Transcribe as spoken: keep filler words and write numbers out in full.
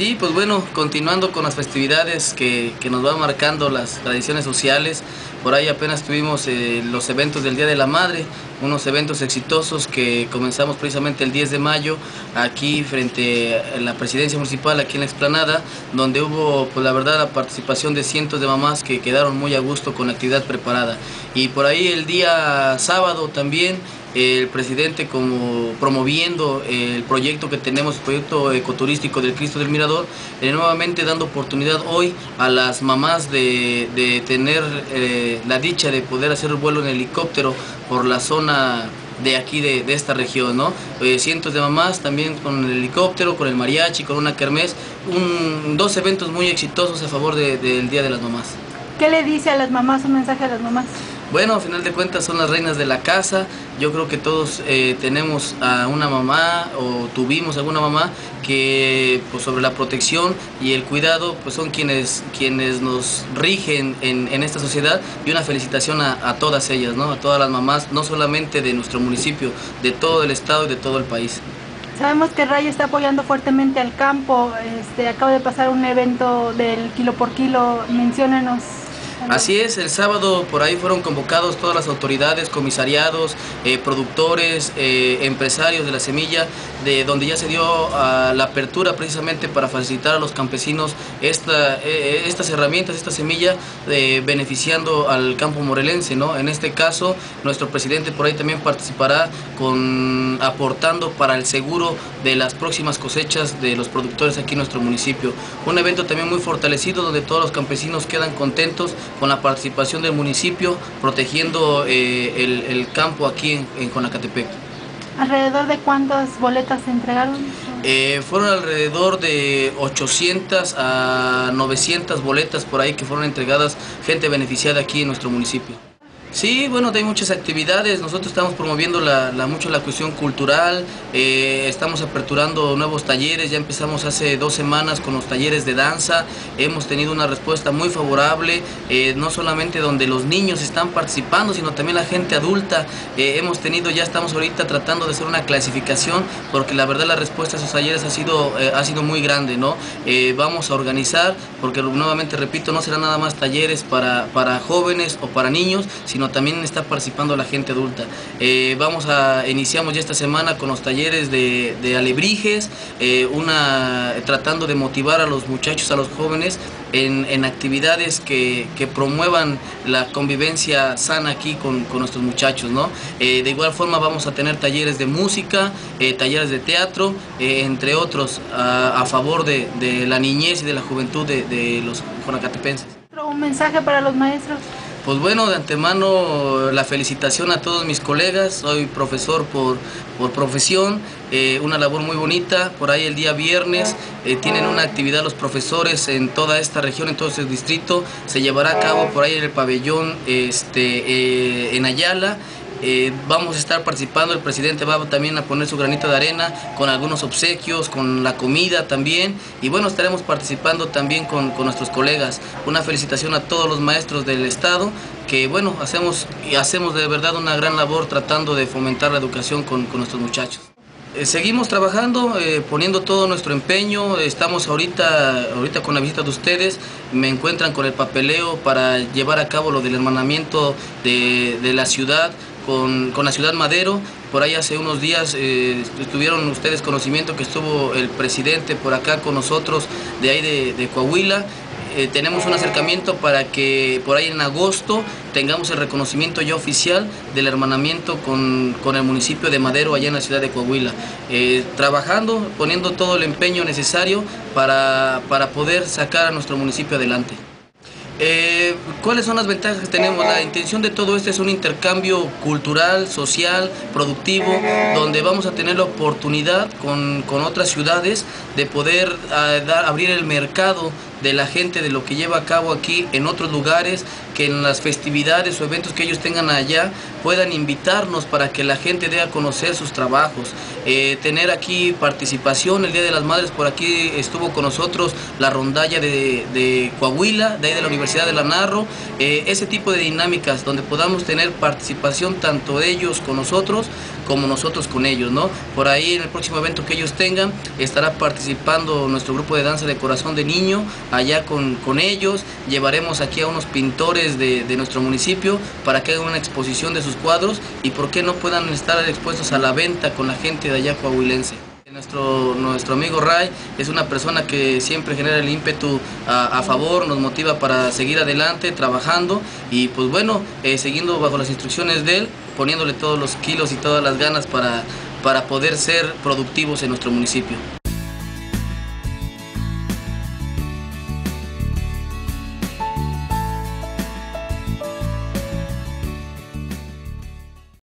Sí, pues bueno, continuando con las festividades que, que nos van marcando las tradiciones sociales, por ahí apenas tuvimos eh, los eventos del Día de la Madre, unos eventos exitosos que comenzamos precisamente el diez de mayo, aquí frente a la presidencia municipal, aquí en la explanada, donde hubo, pues la verdad, la participación de cientos de mamás que quedaron muy a gusto con la actividad preparada. Y por ahí el día sábado también, el presidente como promoviendo el proyecto que tenemos, el proyecto ecoturístico del Cristo del Mirador, eh, nuevamente dando oportunidad hoy a las mamás de, de tener eh, la dicha de poder hacer el vuelo en helicóptero por la zona de aquí de, de esta región, ¿no? Eh, cientos de mamás también con el helicóptero, con el mariachi, con una kermés, un, dos eventos muy exitosos a favor de, del Día de las Mamás. ¿Qué le dice a las mamás, un mensaje a las mamás? Bueno, a final de cuentas son las reinas de la casa. Yo creo que todos eh, tenemos a una mamá o tuvimos alguna mamá que pues, sobre la protección y el cuidado pues son quienes, quienes nos rigen en, en esta sociedad, y una felicitación a, a todas ellas, ¿no? A todas las mamás, no solamente de nuestro municipio, de todo el estado y de todo el país. Sabemos que Ray está apoyando fuertemente al campo. Este, acaba de pasar un evento del kilo por kilo, menciónenos. Así es, el sábado por ahí fueron convocados todas las autoridades, comisariados, eh, productores, eh, empresarios de la semilla, de donde ya se dio uh, la apertura precisamente para facilitar a los campesinos esta, eh, estas herramientas, esta semilla, eh, beneficiando al campo morelense, ¿no? En este caso, nuestro presidente por ahí también participará con, aportando para el seguro de las próximas cosechas de los productores aquí en nuestro municipio. Un evento también muy fortalecido donde todos los campesinos quedan contentos con la participación del municipio, protegiendo eh, el, el campo aquí en, en Conacatepec. ¿Alrededor de cuántas boletas se entregaron? Eh, fueron alrededor de ochocientas a novecientas boletas por ahí que fueron entregadas, gente beneficiada aquí en nuestro municipio. Sí, bueno, hay muchas actividades. Nosotros estamos promoviendo la, la, mucho la cuestión cultural, eh, estamos aperturando nuevos talleres. Ya empezamos hace dos semanas con los talleres de danza, hemos tenido una respuesta muy favorable, eh, no solamente donde los niños están participando, sino también la gente adulta. Eh, hemos tenido, ya estamos ahorita tratando de hacer una clasificación, porque la verdad la respuesta a esos talleres ha sido, eh, ha sido muy grande, ¿no? Eh, vamos a organizar, porque nuevamente repito, no será nada más talleres para, para jóvenes o para niños, sino también está participando la gente adulta. Eh, vamos a, iniciamos ya esta semana con los talleres de, de alebrijes, eh, una, tratando de motivar a los muchachos, a los jóvenes, en, en actividades que, que promuevan la convivencia sana aquí con, con nuestros muchachos, ¿no? Eh, de igual forma vamos a tener talleres de música, eh, talleres de teatro, eh, entre otros, a, a favor de, de la niñez y de la juventud de, de los conacatepenses. ¿Un mensaje para los maestros? Pues bueno, de antemano la felicitación a todos mis colegas. Soy profesor por, por profesión, eh, una labor muy bonita. Por ahí el día viernes eh, tienen una actividad los profesores en toda esta región, en todo este distrito. Se llevará a cabo por ahí en el pabellón este, eh, en Ayala. Eh, vamos a estar participando, el presidente va también a poner su granito de arena con algunos obsequios, con la comida también, y bueno, estaremos participando también con, con nuestros colegas. Una felicitación a todos los maestros del estado, que bueno, hacemos, y hacemos de verdad una gran labor tratando de fomentar la educación con, con nuestros muchachos. Eh, seguimos trabajando, eh, poniendo todo nuestro empeño. Estamos ahorita, ahorita con la visita de ustedes, me encuentran con el papeleo para llevar a cabo lo del hermanamiento de, de la ciudad con, con la ciudad Madero. Por ahí hace unos días eh, tuvieron ustedes conocimiento que estuvo el presidente por acá con nosotros de ahí de, de Coahuila. Eh, tenemos un acercamiento para que por ahí en agosto tengamos el reconocimiento ya oficial del hermanamiento con, con el municipio de Madero allá en la ciudad de Coahuila. Eh, trabajando, poniendo todo el empeño necesario para, para poder sacar a nuestro municipio adelante. Eh, ¿Cuáles son las ventajas que tenemos? La intención de todo esto es un intercambio cultural, social, productivo, donde vamos a tener la oportunidad con, con otras ciudades de poder uh, dar, abrir el mercado de la gente, de lo que lleva a cabo aquí en otros lugares, que en las festividades o eventos que ellos tengan allá puedan invitarnos para que la gente dé a conocer sus trabajos, eh, tener aquí participación. El Día de las Madres por aquí estuvo con nosotros la rondalla de, de Coahuila, de ahí de la Universidad de la Narro, eh, ese tipo de dinámicas donde podamos tener participación tanto ellos con nosotros como nosotros con ellos, ¿no? Por ahí en el próximo evento que ellos tengan estará participando nuestro grupo de danza de Corazón de Niño allá con, con ellos. Llevaremos aquí a unos pintores de, de nuestro municipio para que hagan una exposición de sus cuadros y por qué no puedan estar expuestos a la venta con la gente de allá coahuilense. Nuestro, nuestro amigo Ray es una persona que siempre genera el ímpetu a, a favor, nos motiva para seguir adelante, trabajando y pues bueno, eh, siguiendo bajo las instrucciones de él, poniéndole todos los kilos y todas las ganas para, para poder ser productivos en nuestro municipio.